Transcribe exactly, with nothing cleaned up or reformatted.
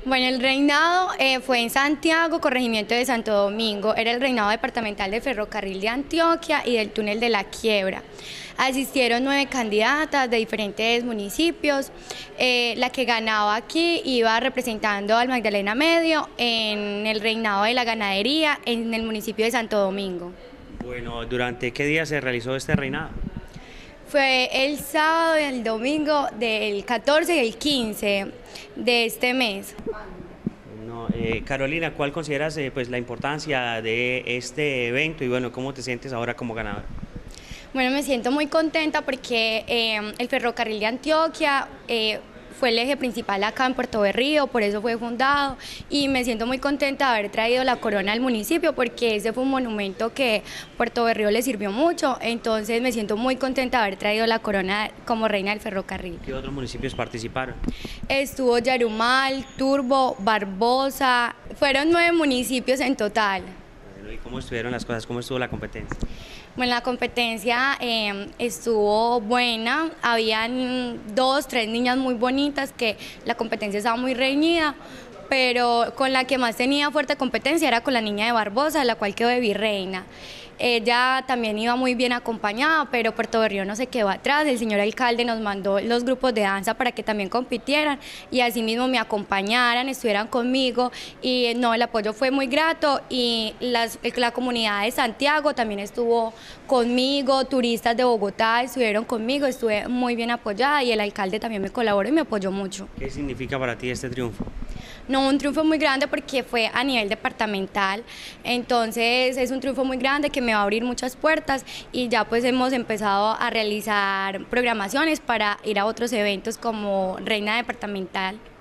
Bueno, el reinado eh, fue en Santiago, corregimiento de Santo Domingo. Era el reinado departamental de Ferrocarril de Antioquia y del túnel de la Quiebra. Asistieron nueve candidatas de diferentes municipios. Eh, la que ganaba aquí iba representando al Magdalena Medio en el reinado de la ganadería en el municipio de Santo Domingo. Bueno, ¿durante qué día se realizó este reinado? Fue el sábado y el domingo del catorce y el quince de este mes. No, eh, Carolina, ¿cuál consideras eh, pues, la importancia de este evento y bueno, cómo te sientes ahora como ganadora? Bueno, me siento muy contenta porque eh, el Ferrocarril de Antioquia eh, fue el eje principal acá en Puerto Berrío, por eso fue fundado, y me siento muy contenta de haber traído la corona al municipio porque ese fue un monumento que Puerto Berrío le sirvió mucho, entonces me siento muy contenta de haber traído la corona como reina del ferrocarril. ¿Qué otros municipios participaron? Estuvo Yarumal, Turbo, Barbosa, fueron nueve municipios en total. Bueno, ¿y cómo estuvieron las cosas? ¿Cómo estuvo la competencia? Bueno, la competencia eh, estuvo buena, habían dos, tres niñas muy bonitas que la competencia estaba muy reñida, pero con la que más tenía fuerte competencia era con la niña de Barbosa, la cual quedó de virreina. Ella también iba muy bien acompañada, pero Puerto Berrío no se quedó atrás. El señor alcalde nos mandó los grupos de danza para que también compitieran y asimismo me acompañaran, estuvieran conmigo y no, el apoyo fue muy grato y las, la comunidad de Santiago también estuvo conmigo, turistas de Bogotá estuvieron conmigo, estuve muy bien apoyada y el alcalde también me colaboró y me apoyó mucho. ¿Qué significa para ti este triunfo? No, un triunfo muy grande porque fue a nivel departamental, entonces es un triunfo muy grande que me va a abrir muchas puertas y ya pues hemos empezado a realizar programaciones para ir a otros eventos como reina departamental.